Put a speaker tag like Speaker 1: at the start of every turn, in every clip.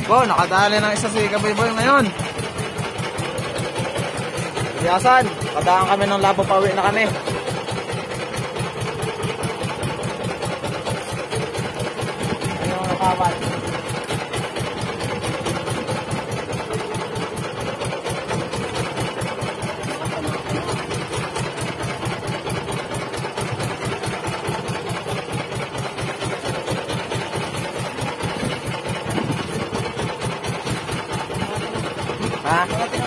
Speaker 1: Po, nakadali ng isa si Kaboy-boy ngayon. Biyasan, kadaan kami ng labo, pauwi na kami. Ayun, nakawal. Ha?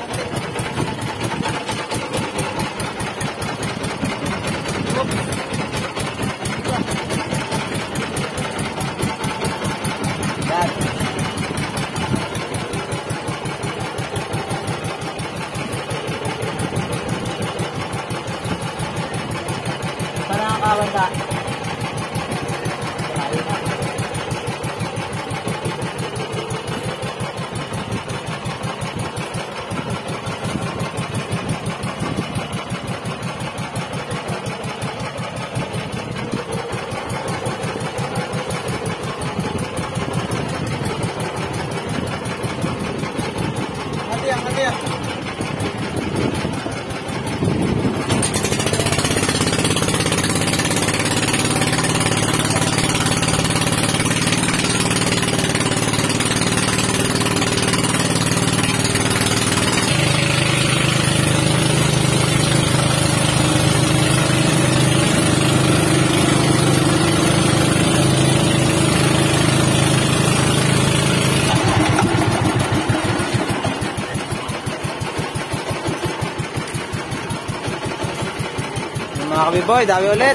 Speaker 1: Para nakakawan ka. Mga Kaboy-boy, dami ulit.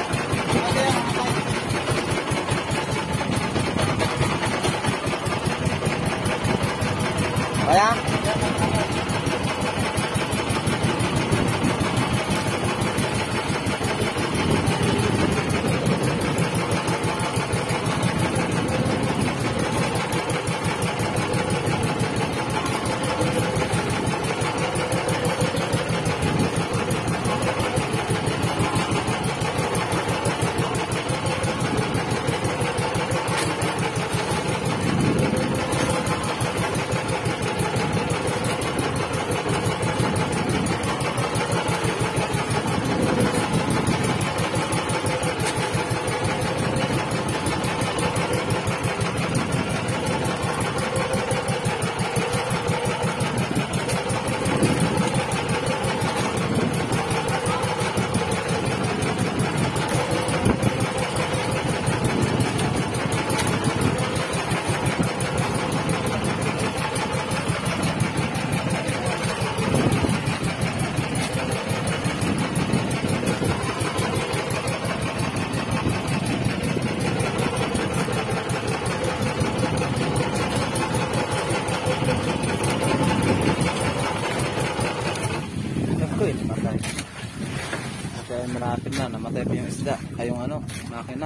Speaker 1: Kaya? Kaya malapit na, namatay pa yung isda. Ay yung ano, makina.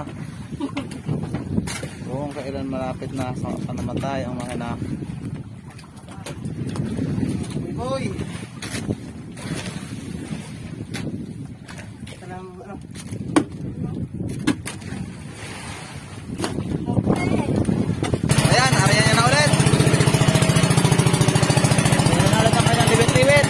Speaker 1: Kung kailan malapit na sa namatay ang makina. Boy! Ayan, hariyan niya na ulit. Ayan na ulit ang kanyang libit-libit.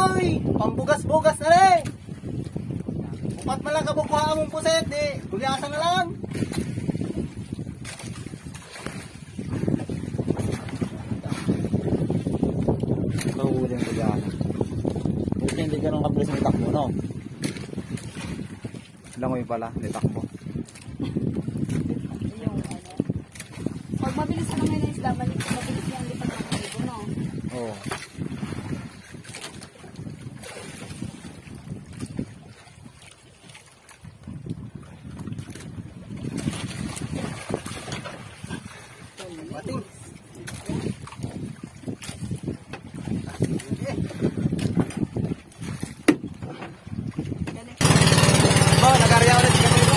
Speaker 2: oy! Pambugas-bugas na rin! Upat man lang kabukuha mong puset, di. Gulyasan na lang.
Speaker 1: Kahuli ang gulyasan. Buti hindi ganun kabilis ang takbo, no? Langoy pala, hindi takbo.
Speaker 3: Yung ano. Pag mabilis ka ngayon ng isda, mabilis yan lipat ng libo, no?
Speaker 1: Oo.
Speaker 2: Bating.
Speaker 1: Bo, nakarya ulit kami, Bo.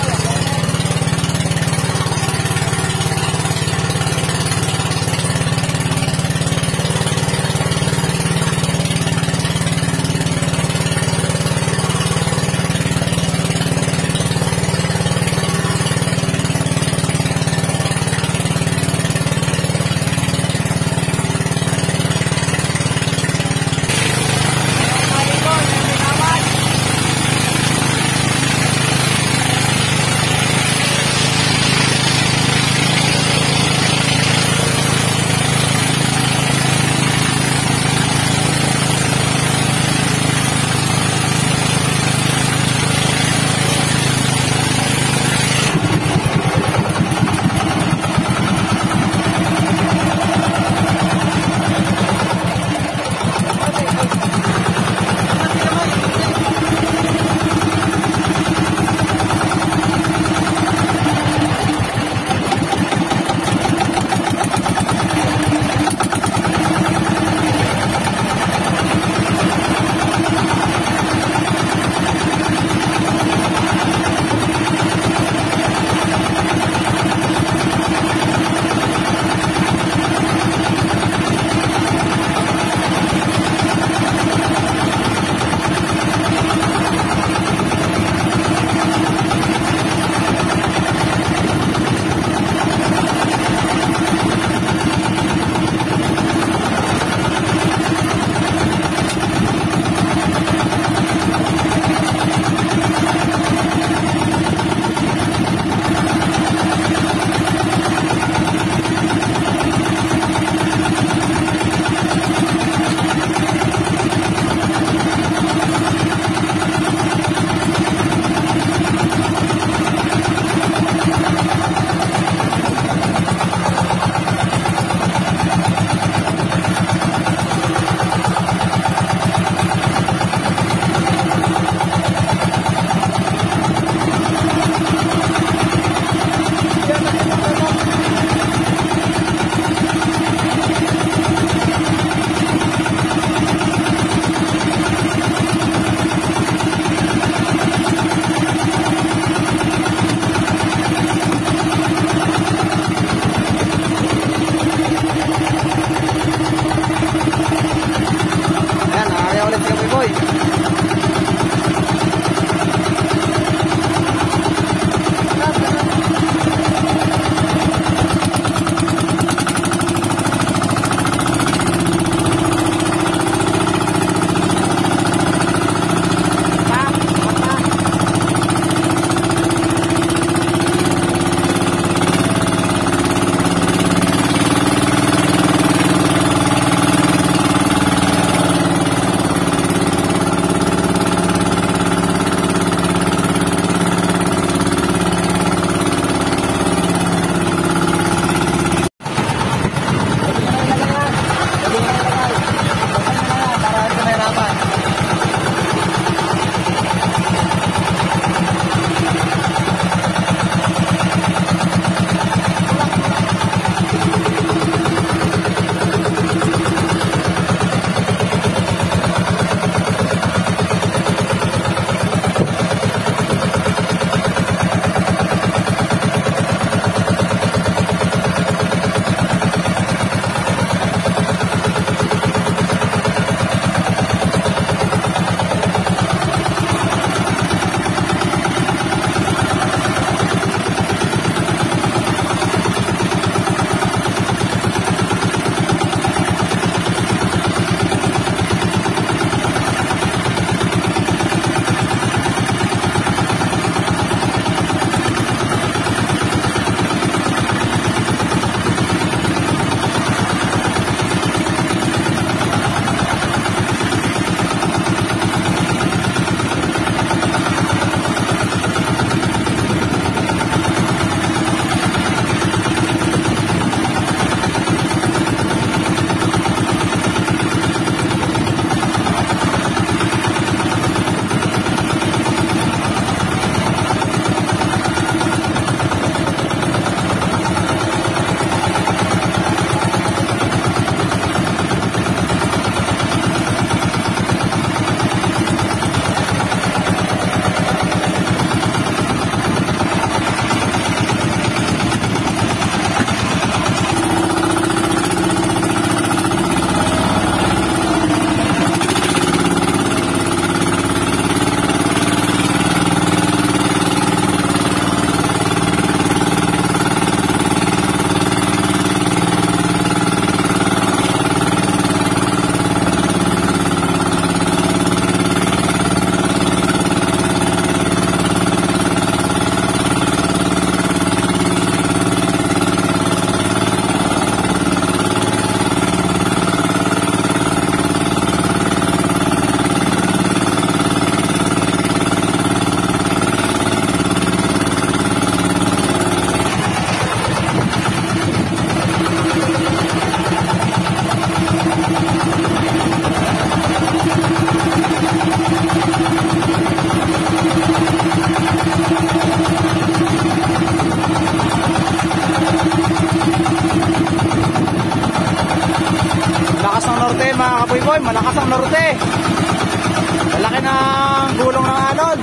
Speaker 1: malakas ang norte. Malaki ng gulong ng alon.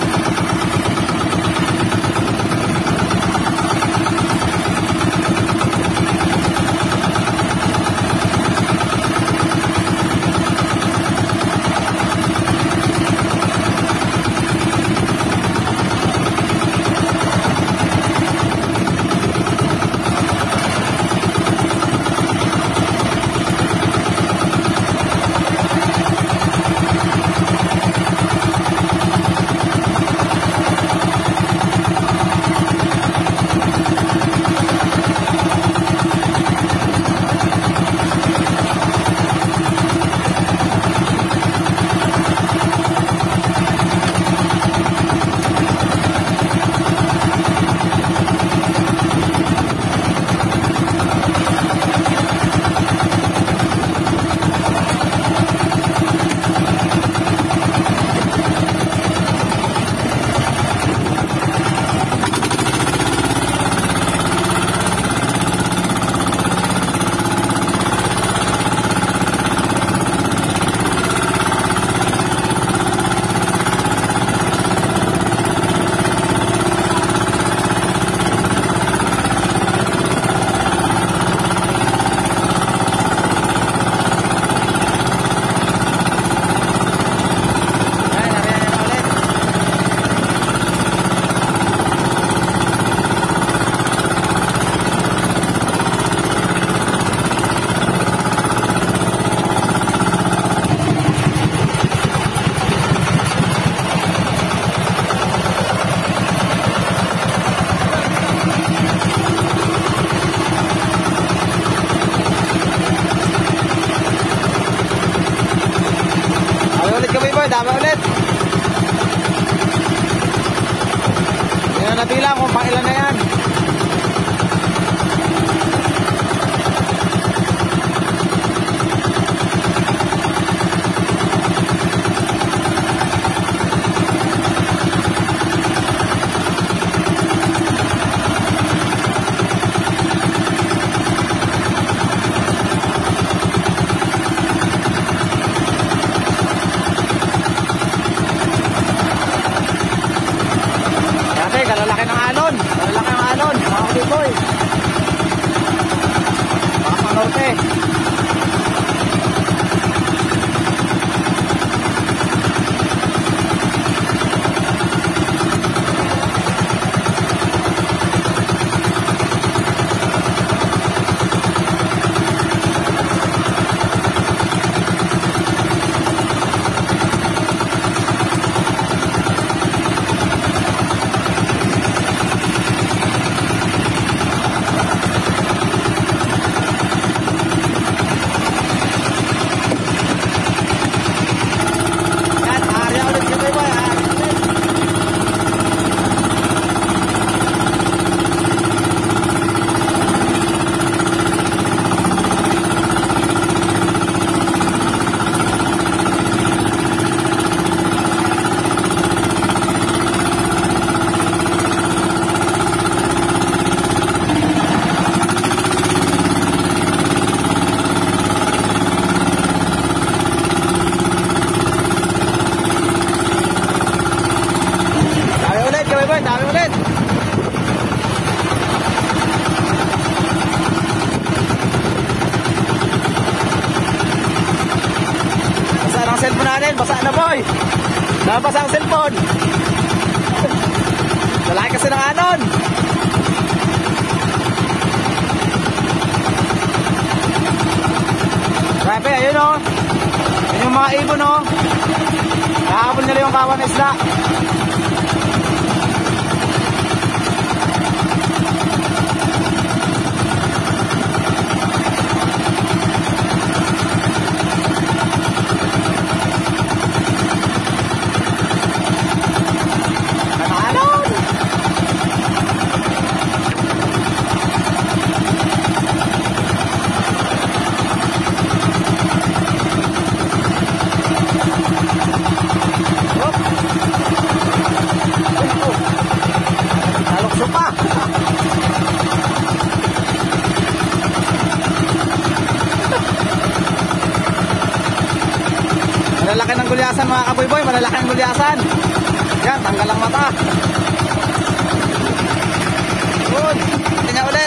Speaker 1: Dami ulit. Yan na nabilang kung pang ilan na yan. Kalalaki ng alon. Kalalaki ng alon. Mga kuliboy. Mga panorte. Dami ulit. Basa ang cellphone natin. Basa na boy. Nabasa ang cellphone. Lalaki kasi ng anon. Grabe, ayun o. Ayun yung mga ibon o. Nakahabol nila yung kawan na isla. gulyasan mga kaboy-boy, malalaking gulyasan. Yan, tanggal ang mata. Good. Tingnan ulit.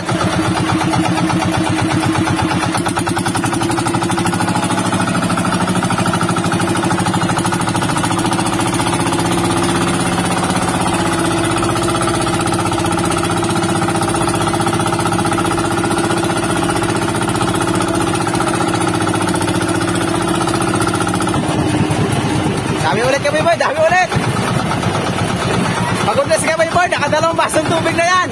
Speaker 1: Dami ulit kaboy-boy, dami ulit. Pagod na si kaboy-boy, nakadalawang basong tubig na yan.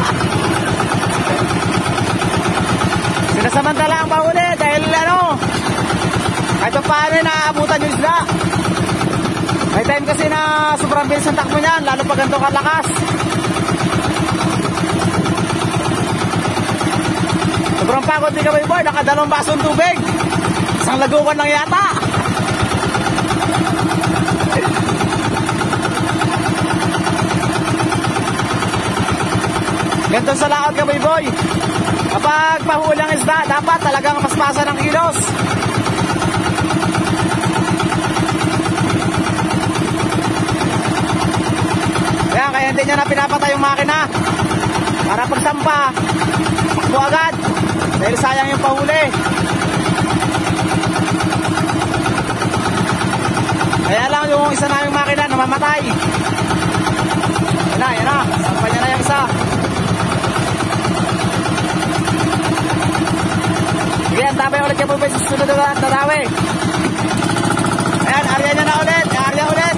Speaker 1: Sinasamantala ang pahuli dahil kahit pa paano naaabutan yung isla. May time kasi na sobrang bilis ang takbo niyan, lalo pag ganito kalakas. Sobrang pagod ni kaboy-boy, nakadalawang basong tubig. Isang lagukan lang yata. Ganito sa laot kaboy-boy. Kapag pahuli ang isda, dapat talagang paspasan ng kilos. Kaya hindi nyo na pinapatay yung makina. Para pagsampa, takbo agad. Dahil sayang yung pahuli. Kaya lang yung isa naming makina namamatay. Yan na. Sampa niya na yung isa. Ayan, tabay ulit kayo po sa sunod na tarawe. Ayan, area nyo na ulit. Area ulit.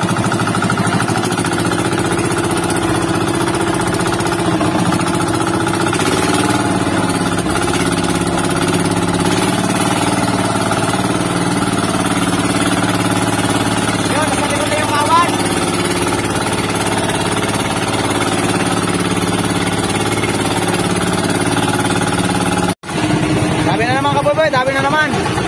Speaker 1: Yun, nasa likod na yung kawan. Dami na naman kaboy-boy, dami na naman.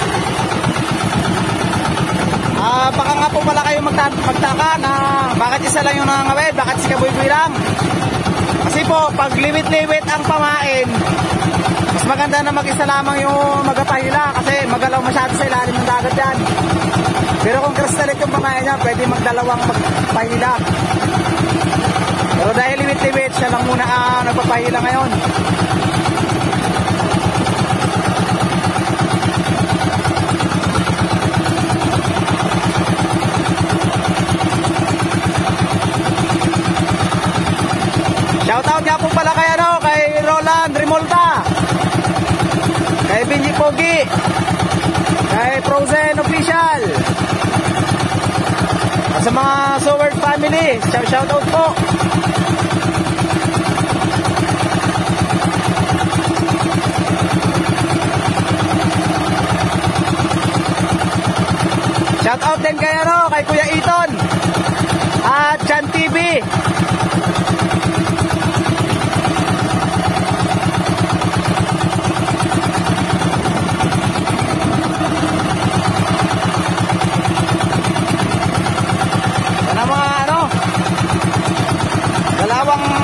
Speaker 1: Baka nga po pala kayo magtaka na bakit isa lang yung nangangawid, bakit si kaboy-boy lang. Kasi po, pag liwit-liwit ang pamain, mas maganda na mag-isa lamang yung magpahila kasi magalaw masyado sa ilalim ng dagat yan. Pero kung kristalit yung pamain niya, pwede magdalawang magpahila. Pero dahil liwit-liwit, siya lang muna nagpapahila ngayon. Shoutout nga po pala kay Roland Remolta, kay Benji Pogi, kay Frozen Official, at sa mga Soward family, shoutout po. Shoutout din kay Kuya Iton at Chan TV. Dalawang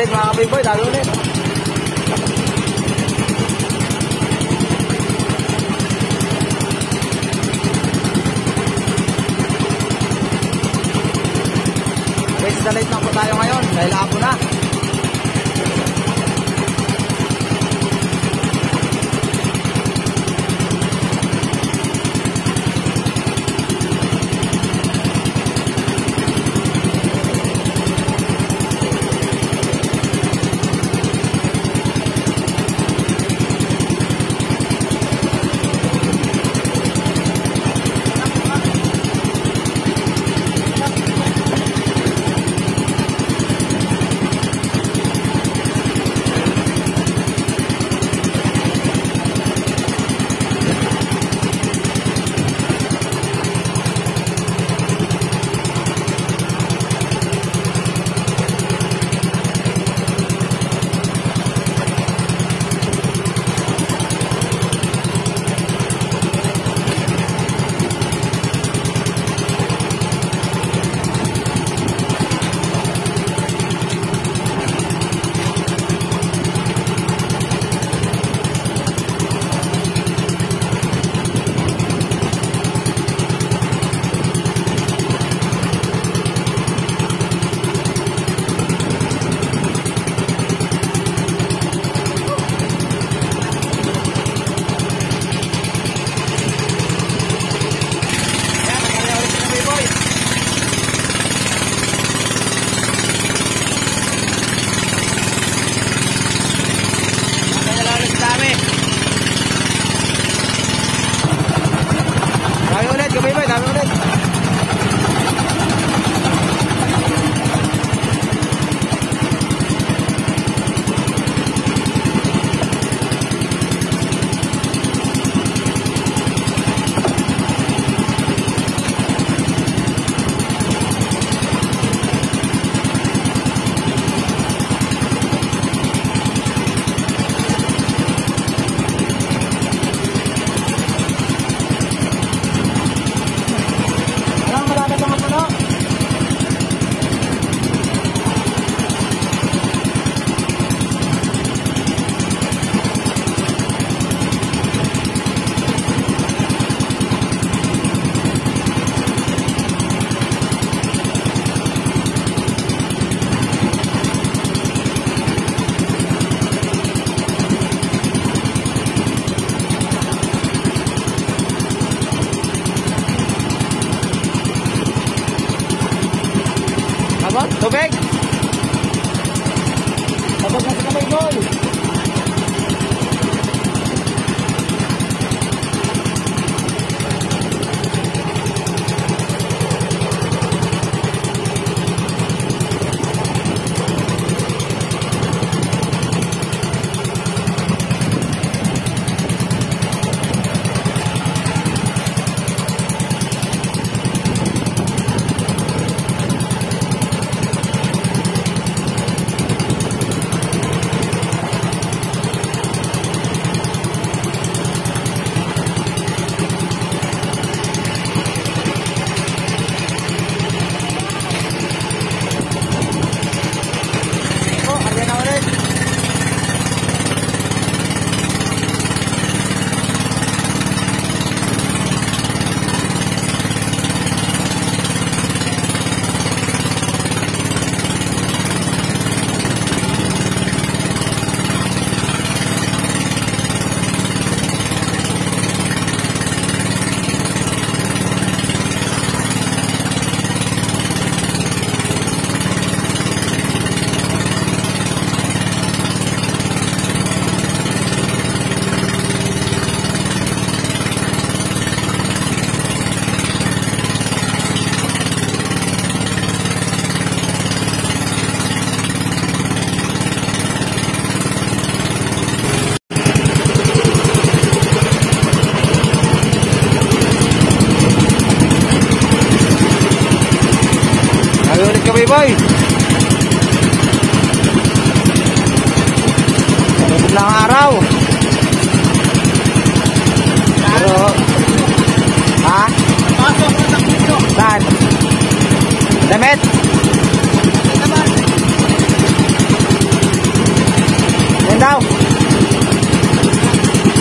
Speaker 1: ulit mga kabiboy, dali ulit. Okay, sa late na po tayo ngayon, dahil hapon na.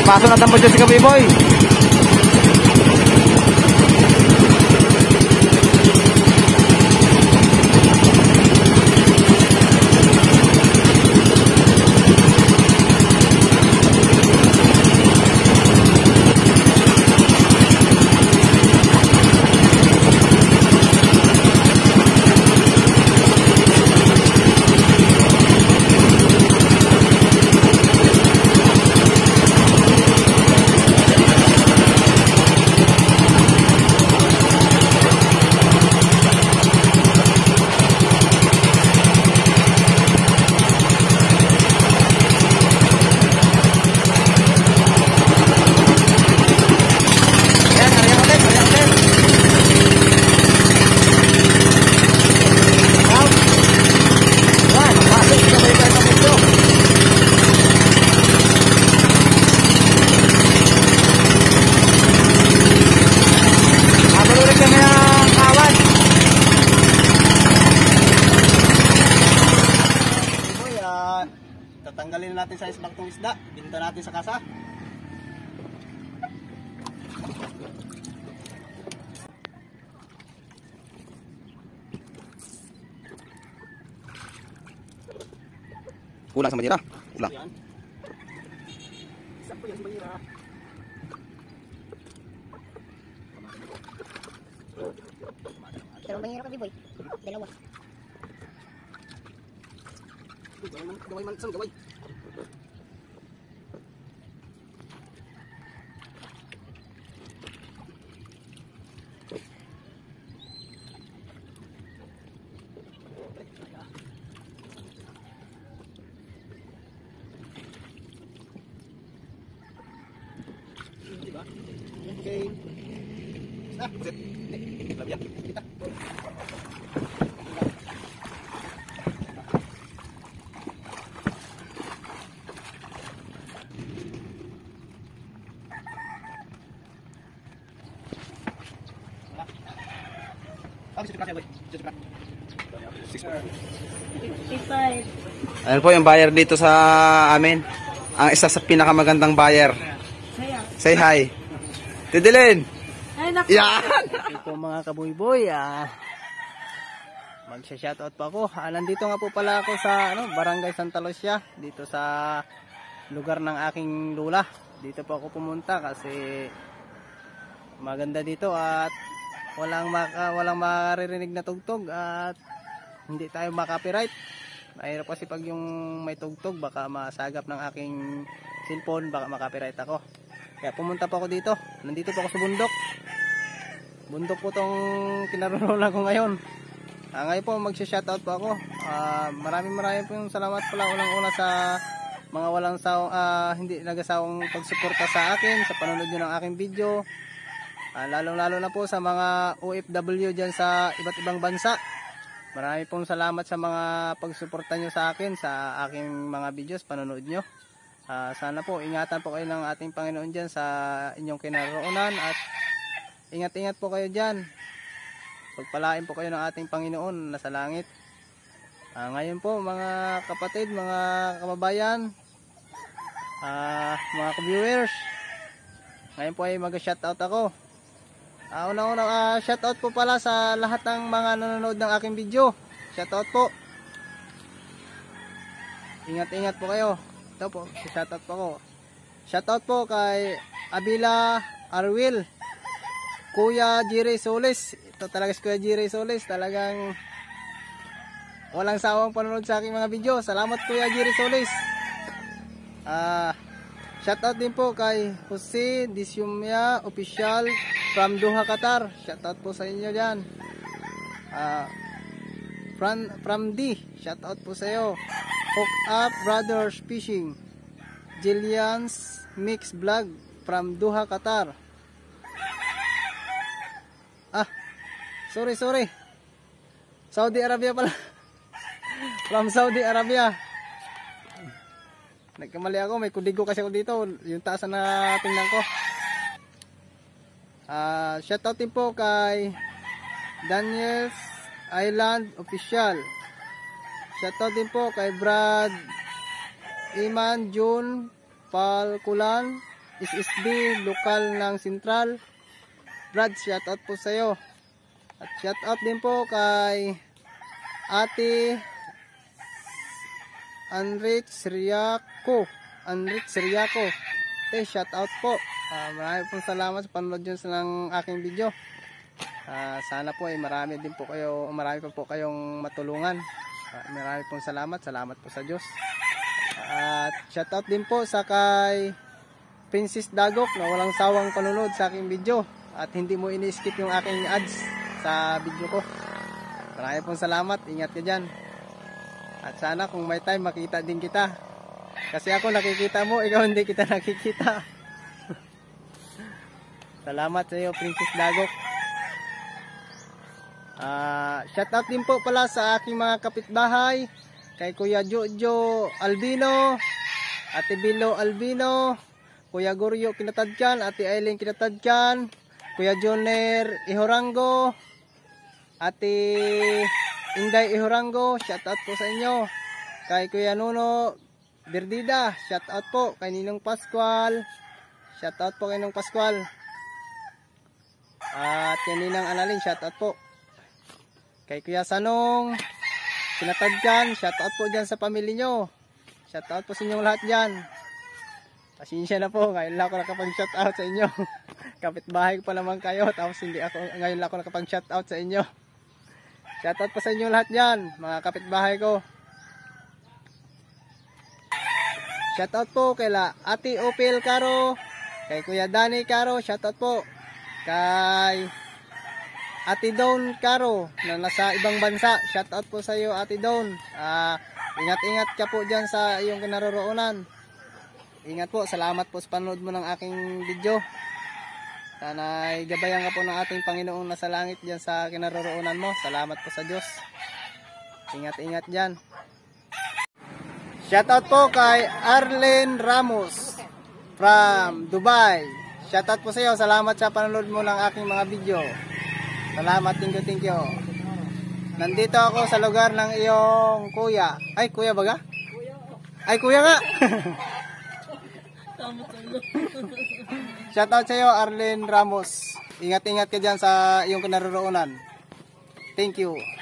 Speaker 1: Paso na tampo dyan si Kabiboy.
Speaker 2: Tatanggalin natin sa isbak tong isda, binta natin sa kasa.
Speaker 1: Kulang sa banjira. Kulang.
Speaker 2: Yan. Sakto yan sa banjira.
Speaker 3: Dalawang banyero Kabiboy. Dalawa.
Speaker 2: Gaway man, isang gaway. Okay. Ah, buset. Labiak. Kita.
Speaker 1: Ayan po yung buyer dito sa amin. Ang isa sa pinakamagandang buyer. Say hi. Tidilin.
Speaker 3: Ay, naku.
Speaker 1: Yan.
Speaker 2: Ito po mga kabuyboy, magsha-shoutout po ako. Nandito nga po pala ako sa Barangay Santa Lucia, dito sa lugar ng aking lula. Dito po ako pumunta kasi maganda dito at walang maririnig na tugtog at hindi tayo makapiright. Mahirap kasi pag yung may tugtog baka masagap ng aking cellphone, baka makapiright ako. Kaya pumunta po ako dito. Nandito po ako sa bundok. Bundok po tong kinaroroonan ko ngayon. Ngayon po magsha-shoutout po ako. Maraming po yung salamat pala unang-una sa mga hindi nagasawang pagsuporta sa akin, sa panonood nyo ng aking video. Lalong-lalo na po sa mga OFW dyan sa iba't ibang bansa. Marami pong salamat sa mga pagsuporta nyo sa akin, sa aking mga videos, panonood nyo. Sana po ingatan po kayo ng ating Panginoon dyan sa inyong kinaroonan at ingat-ingat po kayo dyan. Pagpalain po kayo ng ating Panginoon na sa langit. Ngayon po mga kapatid, mga kababayan, mga ka-viewers, ngayon po ay mag-shoutout ako. Una-una, shoutout po pala sa lahat ng mga nanonood ng aking video. Shoutout po. Ingat-ingat po kayo. Ito po, shoutout po ako. Shoutout po kay Abila Arwil, Kuya Jerry Solis. Ito talaga si Kuya Jerry Solis. Talagang walang sawang panonood sa aking mga video. Salamat Kuya Jerry Solis. Shoutout din po kay Jose Disyumya Official from Doha, Qatar. Shoutout po sa inyo dyan. From D, shoutout po sa iyo. Hook Up Brothers Fishing, Jillian's Mix Vlog from Doha, Qatar. Sorry. Saudi Arabia pala. From Saudi Arabia. Nagkamali ako, may kudigo kasi ako dito. Yung taas na tingnan ko. Shoutout din po kay Daniel's Island Official. Shoutout din po kay Brad Iman June Palkulan SSB lokal ng Central. Brad, shoutout po sa iyo. At shoutout din po kay Ate Anrich Riaco. Shoutout po. Marami pong salamat sa panonood nyo ng aking video. Sana po marami pa po kayong matulungan. Marami pong salamat po sa Diyos. At shoutout din po sa kay Princess Dagok na walang sawang panonood sa aking video at hindi mo ini-skip yung aking ads sa video ko. Marami pong salamat, ingat ka dyan. At sana kung may time makita din kita. Kasi ako nakikita mo, ikaw hindi kita nakikita. Salamat sa iyo, Princess Dagok. Shoutout din po pala sa aking mga kapitbahay, kay Kuya Jojo Albino, Ate Bilo Albino, Kuya Goryo Kinatadkan, Ate Aileen Kinatadkan, Kuya Joner Ihorango, Ate Inday Ihorango, shoutout po sa inyo. Kay Kuya Nuno Berdida, shoutout po. Kay Ninong Pascual, shoutout po kay Ninong Pascual. At kay Ninang Analing, shoutout po. Kay Kuya Sanong Kinatadkan, shoutout po dyan sa pamilya nyo. Shoutout po sa inyong lahat dyan. Pasensya na po, ngayon lang ako nakapag-shoutout sa inyo. Kapitbahay ko pa naman kayo, tapos ngayon lang ako nakapag-shoutout sa inyo. Shoutout po sa inyo lahat dyan, mga kapitbahay ko. Shoutout po kay Ate Opel Caro, kay Kuya Danny Caro, shoutout po. Kay Ate Dawn Caro na nasa ibang bansa, shoutout po sa iyo Ate Dawn. Ingat-ingat ka po dyan sa iyong kinaroroonan. Ingat po, salamat po sa panood mo ng aking video. Sana gabayan ka po ng ating Panginoong nasa langit dyan sa kinaroroonan mo. Salamat po sa Diyos. Ingat-ingat dyan. Shoutout po kay Arlen Ramos from Dubai. Shoutout po sa iyo. Salamat sa panonood mo ng aking mga video. Salamat, thank you. Nandito ako sa lugar ng iyong kuya. Ay, kuya baga? Ay, kuya nga. Shoutout sa iyo, Arlen Ramos. Ingat-ingat ka dyan sa iyong kinaroroonan. Thank you.